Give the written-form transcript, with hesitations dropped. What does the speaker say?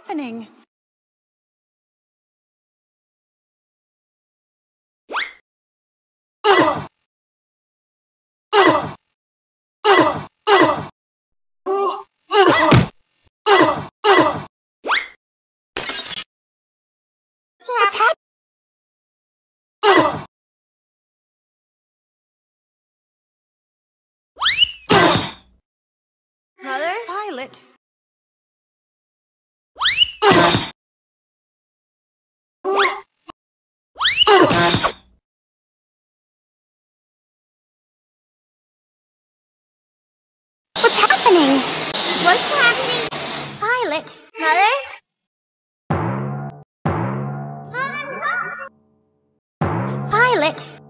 happening? What's happening? Mother? Violet. What's happening? What's happening? Violet. Mother? Violet.